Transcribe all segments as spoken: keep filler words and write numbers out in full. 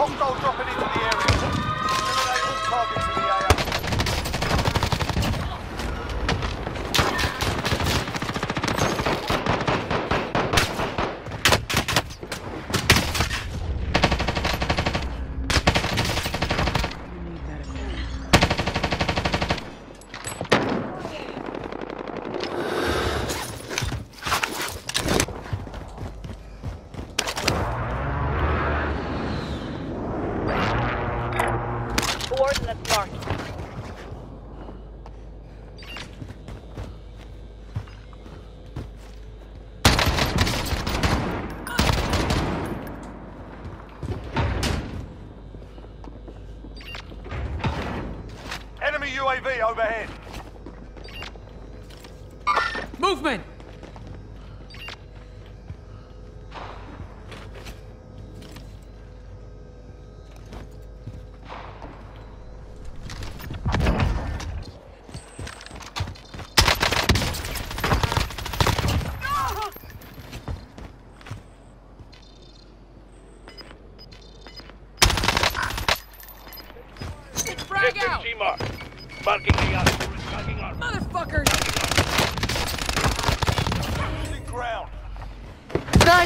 Hostile dropping into the area. Eliminate all targets in the A O. Coordinates marked. Enemy U A V overhead. Movement! Frag out! G mark. Marking the other. Marking our Motherfuckers! Losing ground. That!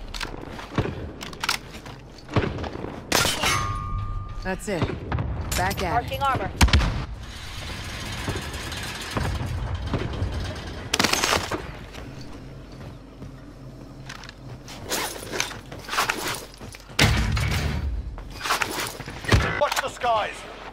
That's it. Back at it. Marking armor. Watch the skies.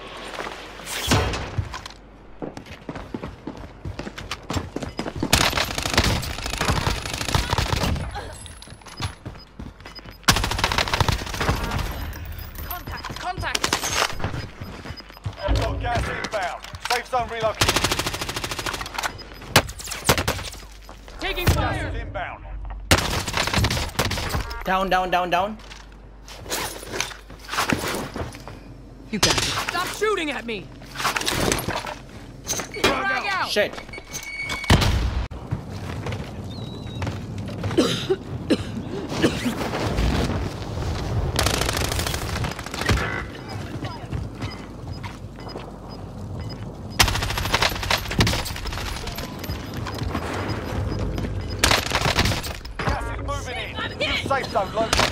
Contact! Contact! Got gas inbound. Safe zone relocated. Taking Gas fire! is inbound. Down, down, down, down. You got it. Stop shooting at me! Frag out! Shit. Gas is moving in. I'm New hit! safe zone located.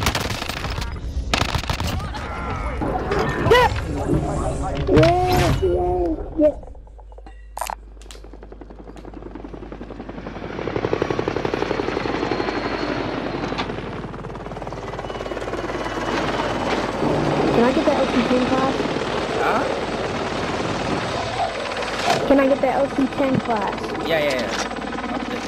Can I get that L C ten class? Huh? Can I get that L C ten class? Yeah, yeah, yeah. Okay.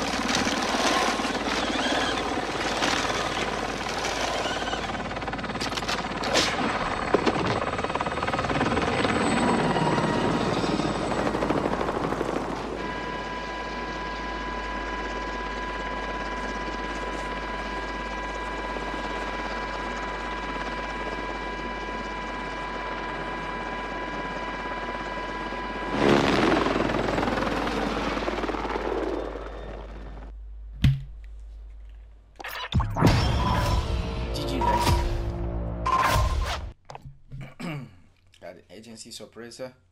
G G guys. Got agency sorpresa.